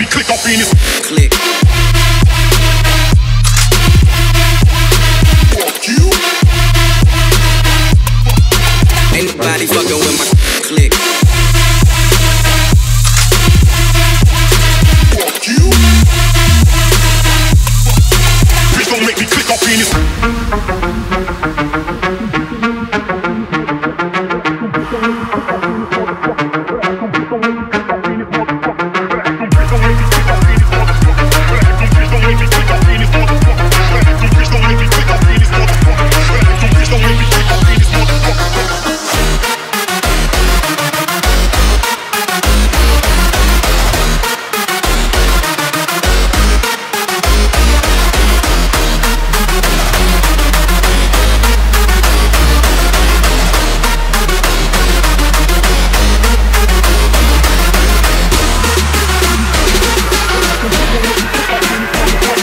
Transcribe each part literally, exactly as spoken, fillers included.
me click off in this. Click. Fuck you. Ain't nobody fucking with my click. Fuck you. Bitch, don't make me click off in this.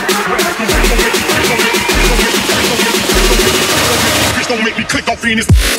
Don't make me click off in this.